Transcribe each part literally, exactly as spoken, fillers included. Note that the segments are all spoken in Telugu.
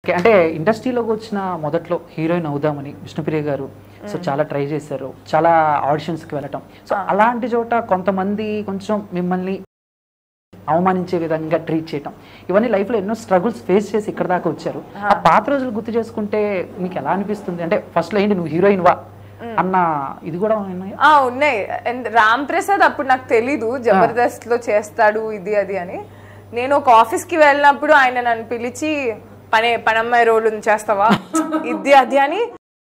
అంటే ఇండస్ట్రీలోకి వచ్చిన మొదట్లో హీరోయిన్ అవుదామని విష్ణుప్రియ గారు సో చాలా ట్రై చేశారు, చాలా ఆడిషన్స్కి వెళ్ళటం. సో అలాంటి చోట కొంతమంది కొంచెం మిమ్మల్ని అవమానించే విధంగా ట్రీట్ చేయటం, ఇవన్నీ లైఫ్లో ఎన్నో స్ట్రగుల్స్ ఫేస్ చేసి ఇక్కడ దాకా వచ్చారు. ఆ పాత రోజులు గుర్తు చేసుకుంటే మీకు ఎలా అనిపిస్తుంది? అంటే ఫస్ట్లో ఏంటి నువ్వు హీరోయిన్ వా అన్న ఇది కూడా ఉన్నాయి. రామ్ ప్రసాద్ అప్పుడు నాకు తెలీదు జబర్దస్త్ లో చేస్తాడు ఇది అది అని. నేను ఒక ఆఫీస్ కి వెళ్ళినప్పుడు ఆయన నన్ను పిలిచి పనే పనమ్మాయి రోల్ చేస్తావా ఇది అది అని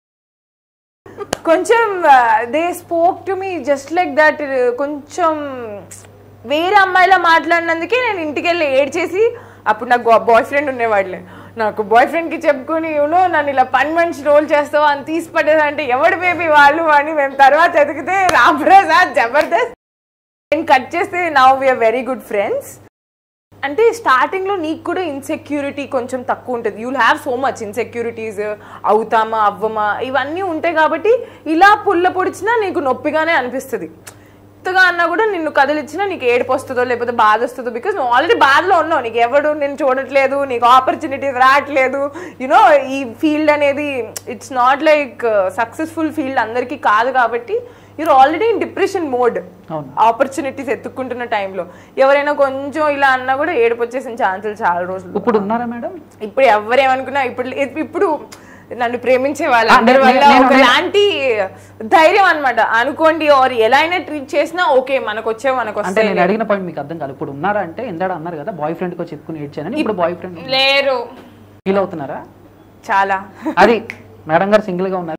కొంచెం they spoke to me just like that. కొంచెం వేరే అమ్మాయిలా మాట్లాడినందుకే నేను ఇంటికి వెళ్ళి ఏడ్చేసి, అప్పుడు నాకు బాయ్ ఫ్రెండ్ ఉండేవాళ్ళే, నాకు బాయ్ ఫ్రెండ్కి చెప్పుకొని యూనో నన్ను ఇలా పని మనిషి రోల్ చేస్తావా అని తీసి పడేది అంటే ఎవడు బేబీ వాళ్ళు అని మేము తర్వాత ఎదిగితే రామ్ ప్రసాద్ జబర్దస్త్ నేను కట్ చేస్తే now we're very good friends. అంటే స్టార్టింగ్లో నీకు కూడా ఇన్సెక్యూరిటీ కొంచెం తక్కువ ఉంటుంది. You'll have so much insecurities, అవుతామా అవ్వమా ఇవన్నీ ఉంటాయి కాబట్టి ఇలా పుల్ల పొడిచినా నీకు నొప్పిగానే అనిపిస్తుంది. కొత్తగా అన్నా కూడా నిన్ను కదిలిచ్చినా నీకు ఏడుపు వస్తుందో లేకపోతే బాధ వస్తుందో, బికాస్ నువ్వు ఆల్రెడీ బాధలో ఉన్నావు, నీకు ఎవడు నేను చూడట్లేదు, నీకు ఆపర్చునిటీస్ రావట్లేదు. యూనో ఈ ఫీల్డ్ అనేది it's not like successful field అందరికీ కాదు కాబట్టి you're already in depression mode. Opportunities ఎత్తుక్కుంటున్న టైంలో ఎవరైనా కొంచెం ఇలా అన్నా కూడా ఏడుపు వచ్చేసిన ఛాన్సులు చాలా రోజులు. ఇప్పుడు ఉన్నారా మేడం? ఇప్పుడు ఎవరేమనుకున్నా ఇప్పుడు ఇప్పుడు నన్ను ప్రేమించే వాళ్ళు అందరి వల్ల ఒకలాంటి ధైర్యం అనమాట అనుకోండి. ఆర్ ఎలా అయినా ట్రీట్ చేసినా ఓకే మనకు వచ్చే మనకు వస్తే. నేను అడిగిన పాయింట్ మీకు అర్థం కాదు. ఇప్పుడు ఉన్నారా అంటే ఎందాడ అన్నారు కదా బాయ్ ఫ్రెండ్ కో చెప్పుకుని ఏడ్చానని, ఇప్పుడు బాయ్ ఫ్రెండ్ లేరు. ఫీల్ అవుతున్నారా? చాలా. అది మేడం గారు సింగిల్ గా ఉన్నారు.